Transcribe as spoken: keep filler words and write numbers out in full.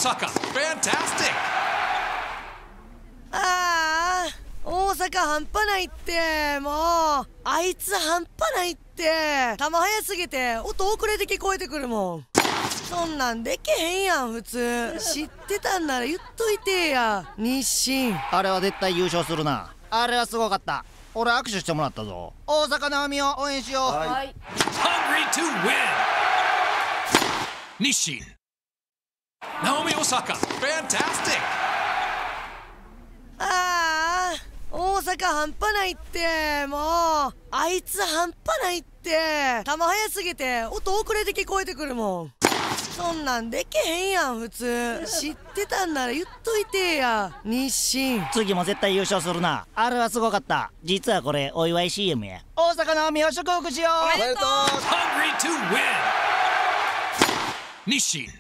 Osaka, fantastic! ああ、大阪半端ないって。もうあいつ半端ないって。球速すぎて音遅れて聞こえてくるもん。そんなんでけへんやん普通。知ってたんなら言っといてや。日清あれは絶対優勝するな。あれはすごかった。俺握手してもらったぞ。大阪なおみを応援しよう。 はい。 Hungry to win! Nishin. Naomi Osaka, fantastic! ああ、大阪半端ないって。もうあいつ半端ないって。球速すぎて音遅れて聞こえてくるもん。そんなんでけへんやん普通。知ってたんなら言っといてや。日清次も絶対優勝するな。あれはすごかった。実はこれお祝い シーエム や。大阪なおみを祝福しよう。 おめでとう。 Hungry to win! Nishin.